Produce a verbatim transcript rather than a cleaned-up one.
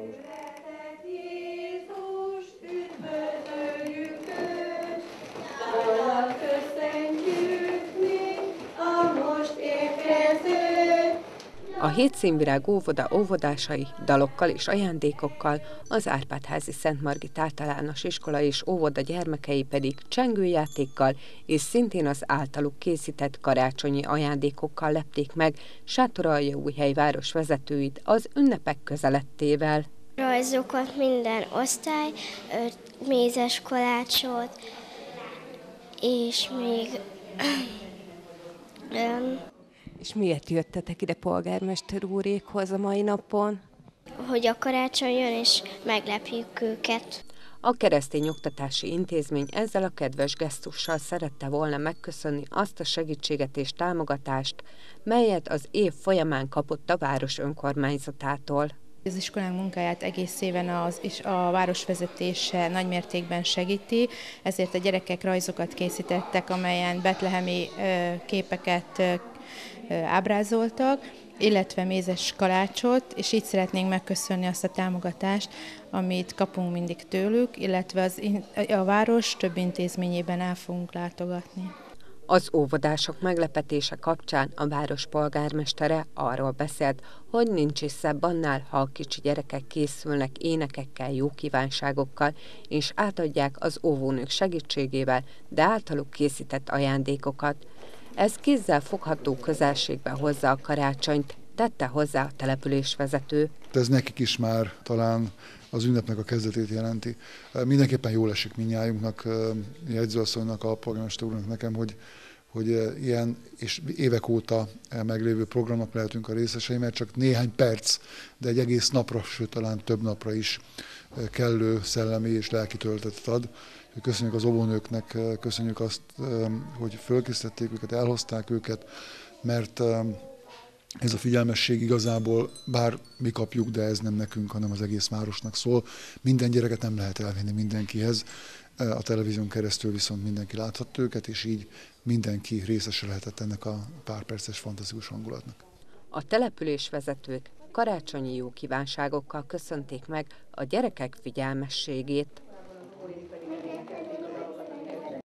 A Hét Színvirág óvoda óvodásai dalokkal és ajándékokkal, az Árpád-házi Szent Margit Általános Iskola és óvoda gyermekei pedig csengőjátékkal és szintén az általuk készített karácsonyi ajándékokkal lepték meg Sátoraljaújhely városvezetőit az ünnepek közelettével. Rajzokat minden osztály, mézes kalácsot, és még... És miért jöttetek ide polgármester úrékhoz a mai napon? Hogy a karácsony jön, és meglepjük őket. A Keresztény Oktatási Intézmény ezzel a kedves gesztussal szerette volna megköszönni azt a segítséget és támogatást, melyet az év folyamán kapott a város önkormányzatától. Az iskolánk munkáját egész éven az, és a városvezetése nagymértékben segíti, ezért a gyerekek rajzokat készítettek, amelyen betlehemi képeket ábrázoltak, illetve mézes kalácsot, és így szeretnénk megköszönni azt a támogatást, amit kapunk mindig tőlük, illetve az, a város több intézményében el fogunk látogatni. Az óvodások meglepetése kapcsán a város polgármestere arról beszélt, hogy nincs is szebb annál, ha a kicsi gyerekek készülnek énekekkel, jó kívánságokkal, és átadják az óvónők segítségével, de általuk készített ajándékokat. Ez kézzel fogható közelségbe hozza a karácsonyt, tette hozzá a településvezető. Ez nekik is már talán az ünnepnek a kezdetét jelenti. Mindenképpen jól esik mindnyájunknak, jegyzőasszonynak, a polgármester úrnak, nekem, hogy, hogy ilyen és évek óta meglévő programnak lehetünk a részesei, mert csak néhány perc, de egy egész napra, sőt talán több napra is kellő szellemi és lelki töltetet ad. Köszönjük az óvónőknek, köszönjük azt, hogy fölkészítették őket, elhozták őket, mert ez a figyelmesség igazából, bár mi kapjuk, de ez nem nekünk, hanem az egész városnak szól. Minden gyereket nem lehet elvinni mindenkihez, a televízión keresztül viszont mindenki láthatta őket, és így mindenki részese lehetett ennek a pár perces fantasztikus hangulatnak. A településvezetők karácsonyi jó kívánságokkal köszönték meg a gyerekek figyelmességét.